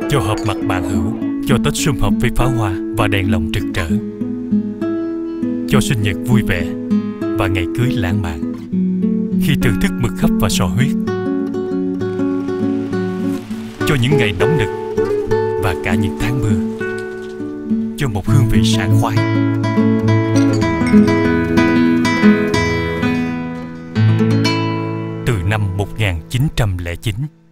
Cho họp mặt bạn hữu, cho Tết sum họp với pháo hoa và đèn lồng rực rỡ, cho sinh nhật vui vẻ và ngày cưới lãng mạn, khi thưởng thức mực hấp và sò huyết, cho những ngày nóng nực và cả những tháng mưa, cho một hương vị sảng khoái. Từ năm 1909